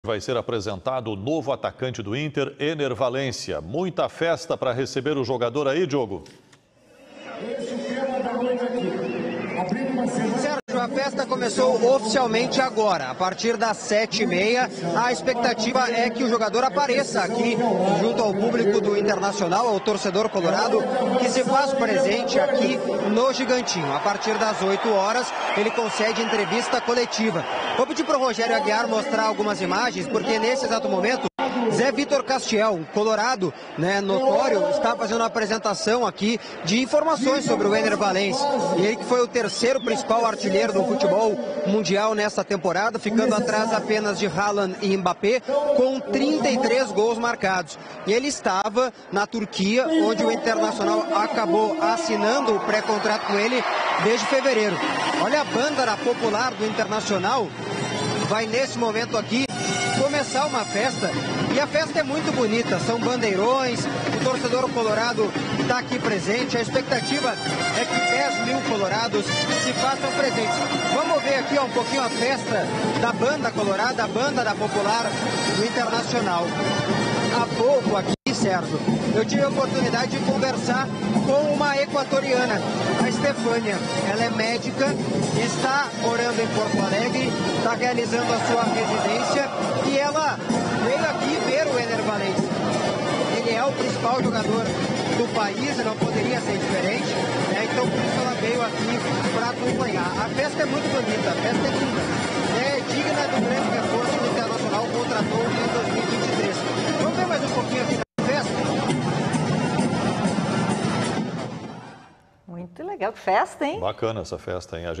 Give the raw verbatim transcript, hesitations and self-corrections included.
Vai ser apresentado o novo atacante do Inter, Ener Valencia. Muita festa para receber o jogador aí, Diogo. Sérgio, a festa começou oficialmente agora, a partir das sete e meia. A expectativa é que o jogador apareça aqui junto ao público do Internacional, ao torcedor colorado, que se faz presente aqui no Gigantinho. A partir das oito horas, ele concede entrevista coletiva. Vou pedir para o Rogério Aguiar mostrar algumas imagens, porque nesse exato momento, Zé Vitor Castiel, um colorado, né, notório, está fazendo uma apresentação aqui de informações sobre o Ener Valencia. E ele que foi o terceiro principal artilheiro do futebol mundial nessa temporada, ficando atrás apenas de Haaland e Mbappé, com trinta e três gols marcados. E ele estava na Turquia, onde o Internacional acabou assinando o pré-contrato com ele desde fevereiro. Olha a banda popular do Internacional, vai nesse momento aqui começar uma festa, e a festa é muito bonita, são bandeirões, o torcedor colorado está aqui presente, a expectativa é que dez mil colorados se façam presentes. Vamos ver aqui ó, um pouquinho a festa da banda colorada, a banda da popular do Internacional. Há pouco aqui, Sérgio, eu tive a oportunidade de conversar com uma equatoriana, a Stefânia. Ela é médica, está morando em Porto Alegre, está realizando a sua residência e ela veio aqui ver o Ener Valencia. Ele é o principal jogador do país e não poderia ser diferente, né? Então por isso ela veio aqui para acompanhar. A festa é muito bonita, a festa é linda, é digna do grande reforço que o Internacional contratou em dois mil e vinte e três. Vamos ver mais um pouquinho aqui da festa? Muito legal, que festa, hein? Bacana essa festa, hein? A gente...